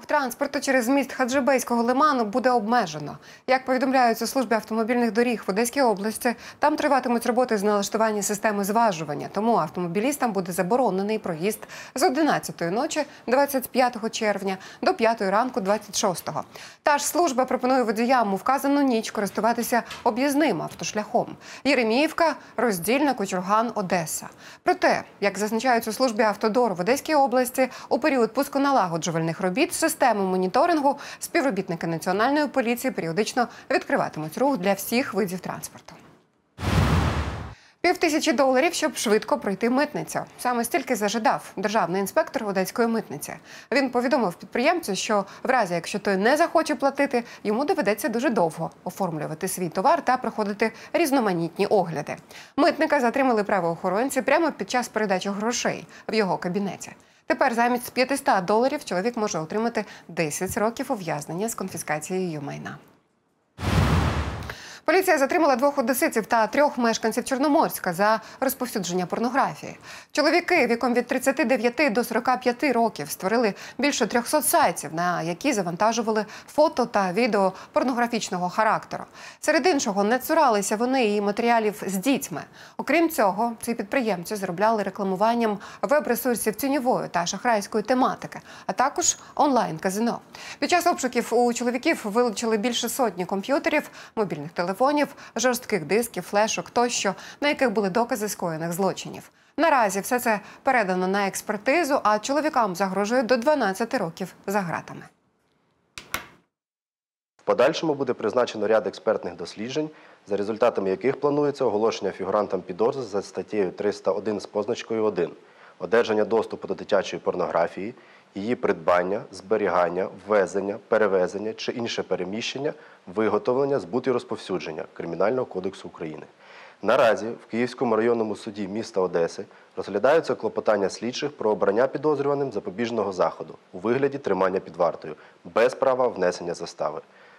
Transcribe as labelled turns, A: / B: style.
A: Рух транспорту через міст Хаджибейського лиману буде обмежено. Як повідомляють у службі автомобільних доріг в Одеській області, там триватимуть роботи з налаштування системи зважування, тому автомобілістам буде заборонений проїзд з 11-ї ночі 25 червня до 5-ї ранку 26-го. Та ж служба пропонує водіям у вказану ніч користуватися об'їзним автошляхом. Єреміївка, Роздільна, Кучурган, Одеса. Проте, як зазначають у службі автодору в Одеській області, у період пусконалагоджувальних робіт системи моніторингу співробітники Національної поліції періодично відкриватимуть рух для всіх видів транспорту. $5000, щоб швидко пройти митницю. Саме стільки зажадав державний інспектор Одеської митниці. Він повідомив підприємцю, що в разі, якщо той не захоче платити, йому доведеться дуже довго оформлювати свій товар та проходити різноманітні огляди. Митника затримали правоохоронці прямо під час передачі грошей в його кабінеті. Тепер замість $500 чоловік може отримати 10 років ув'язнення з конфіскацією майна. Поліція затримала 2 одеситів та 3 мешканців Чорноморська за розповсюдження порнографії. Чоловіки віком від 39 до 45 років створили більше 300 сайтів, на які завантажували фото та відео порнографічного характеру. Серед іншого, не цуралися вони і матеріалів з дітьми. Окрім цього, ці підприємці заробляли рекламуванням веб-ресурсів тіньової та шахрайської тематики, а також онлайн-казино. Під час обшуків у чоловіків вилучили більше сотні комп'ютерів, мобільних телефонів, жорстких дисків, флешок тощо, на яких були докази скоєних злочинів. Наразі все це передано на експертизу, а чоловікам загрожує до 12 років за ґратами.
B: В подальшому буде призначено ряд експертних досліджень, за результатами яких планується оголошення фігурантам підозр за статтею 301 з позначкою 1 «Одержання доступу до дитячої порнографії», її придбання, зберігання, ввезення, перевезення чи інше переміщення, виготовлення, збут і розповсюдження Кримінального кодексу України. Наразі в Київському районному суді міста Одеси розглядаються клопотання слідчих про обрання підозрюваним запобіжного заходу у вигляді тримання під вартою без права внесення застави.